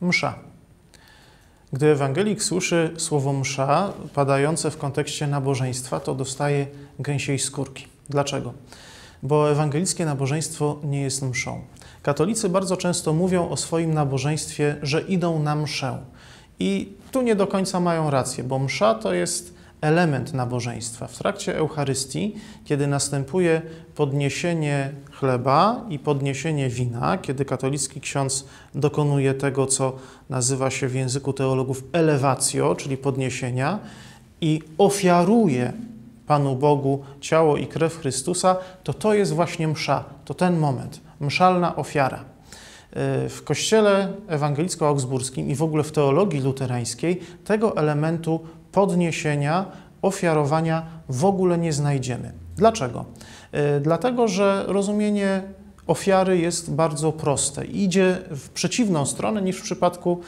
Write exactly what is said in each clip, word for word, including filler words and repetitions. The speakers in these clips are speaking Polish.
msza. Gdy ewangelik słyszy słowo msza padające w kontekście nabożeństwa, to dostaje gęsiej skórki. Dlaczego? Bo ewangelickie nabożeństwo nie jest mszą. Katolicy bardzo często mówią o swoim nabożeństwie, że idą na mszę. I tu nie do końca mają rację, bo msza to jest element nabożeństwa. W trakcie Eucharystii, kiedy następuje podniesienie chleba i podniesienie wina, kiedy katolicki ksiądz dokonuje tego, co nazywa się w języku teologów elewacjo, czyli podniesienia, i ofiaruje Panu Bogu ciało i krew Chrystusa, to to jest właśnie msza, to ten moment, mszalna ofiara. W Kościele ewangelicko-augsburskim i w ogóle w teologii luterańskiej tego elementu podniesienia, ofiarowania w ogóle nie znajdziemy. Dlaczego? Dlatego, że rozumienie ofiary jest bardzo proste. Idzie w przeciwną stronę niż w przypadku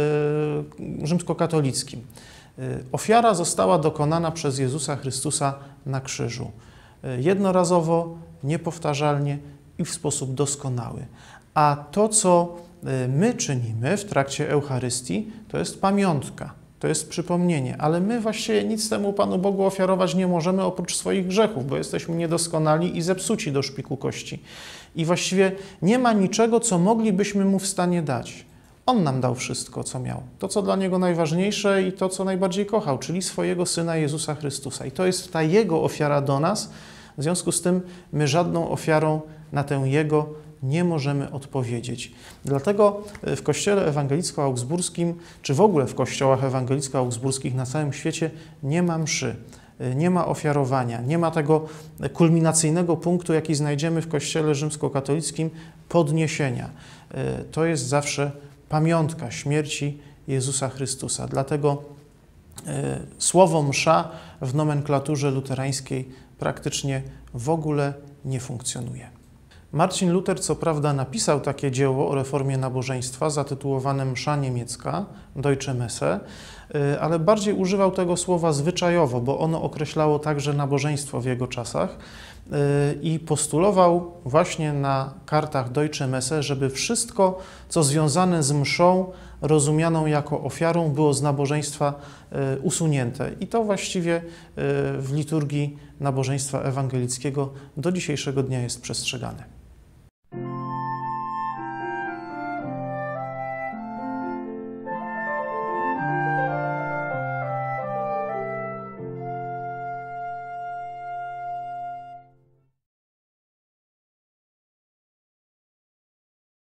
rzymskokatolickim. Ofiara została dokonana przez Jezusa Chrystusa na krzyżu. Jednorazowo, niepowtarzalnie i w sposób doskonały. A to, co my czynimy w trakcie Eucharystii, to jest pamiątka, to jest przypomnienie, ale my właściwie nic temu Panu Bogu ofiarować nie możemy oprócz swoich grzechów, bo jesteśmy niedoskonali i zepsuci do szpiku kości. I właściwie nie ma niczego, co moglibyśmy Mu w stanie dać. On nam dał wszystko, co miał. To, co dla Niego najważniejsze i to, co najbardziej kochał, czyli swojego Syna Jezusa Chrystusa. I to jest ta Jego ofiara do nas. W związku z tym my żadną ofiarą na tę Jego nie możemy odpowiedzieć. Dlatego w Kościele ewangelicko-augsburskim, czy w ogóle w kościołach ewangelicko-augsburskich na całym świecie nie ma mszy, nie ma ofiarowania, nie ma tego kulminacyjnego punktu, jaki znajdziemy w Kościele rzymskokatolickim, podniesienia. To jest zawsze pamiątka śmierci Jezusa Chrystusa. Dlatego słowo msza w nomenklaturze luterańskiej praktycznie w ogóle nie funkcjonuje. Marcin Luter co prawda napisał takie dzieło o reformie nabożeństwa zatytułowane Msza niemiecka, Deutsche Messe, ale bardziej używał tego słowa zwyczajowo, bo ono określało także nabożeństwo w jego czasach i postulował właśnie na kartach Deutsche Messe, żeby wszystko, co związane z mszą, rozumianą jako ofiarą, było z nabożeństwa usunięte. I to właściwie w liturgii nabożeństwa ewangelickiego do dzisiejszego dnia jest przestrzegane.